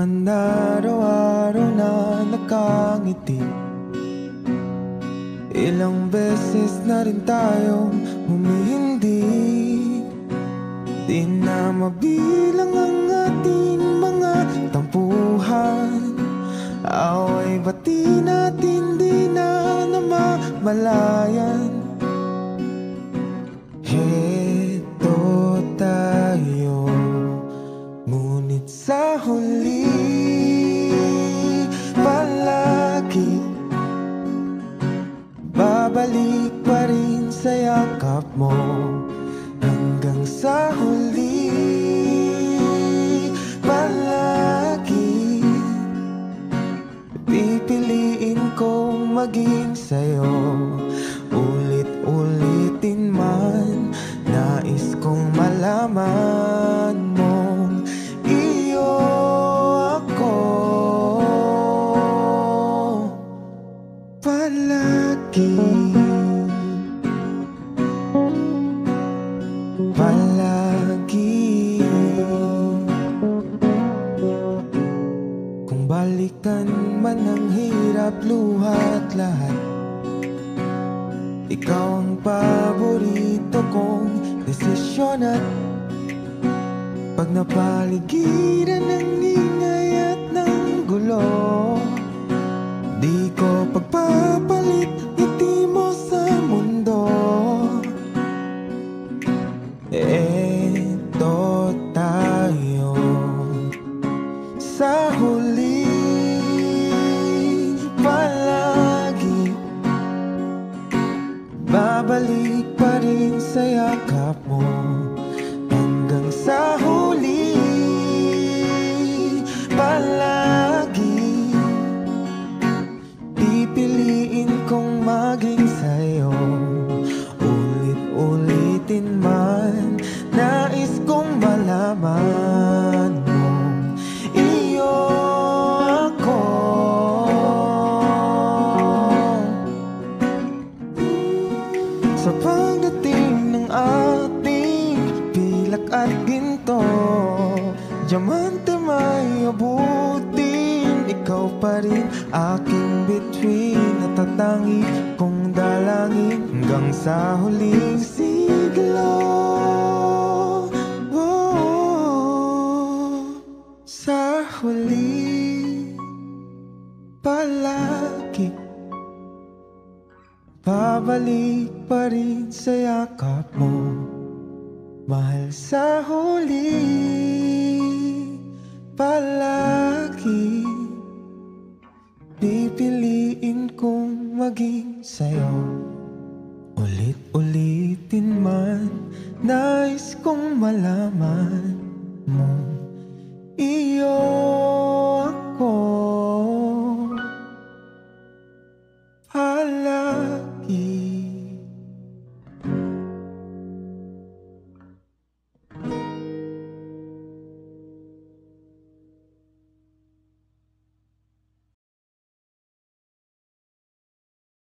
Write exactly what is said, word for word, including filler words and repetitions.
man araw-araw na nakangiti. Ilang beses na rin tayong humihindi. Di na mabilang ang ating mga tampuhan. Away bati natin di na namamalayan. Heto tayo, ngunit sa huli palagi babalik pa rin sa yakap mo. Hanggang sa huli palagi pipiliin kong maging sa'yo. Ulit-ulitin man, nais kong malaman mong iyo ako palagi. Palagi. Kung balikan man ang hirap, luhat lahat, ikaw ang paborito kong desisyon. At pag napaligiran ng ingay at ng gulo, di ko pagpapalit ngiti mo sa mundo. Eto tayo sa huli palagi babalik pa rin sa yakap mo. Hanggang sa huli palagi pipiliin kong maging sa'yo. Ulit-ulitin man, nais kong malaman mong iyo ako. Sa pagdating ng ating pilak at ginto, diamante may abutin, ikaw pa rin aking between. Natatangi kong dalangin hanggang sa huling siglo. Oh, sa huli palagi babalik pa rin sa yakap mo. Mahal, sa huli palagi pipiliin kong maging sa'yo. Ulit-ulitin man, nais kong malaman mo iyo ako.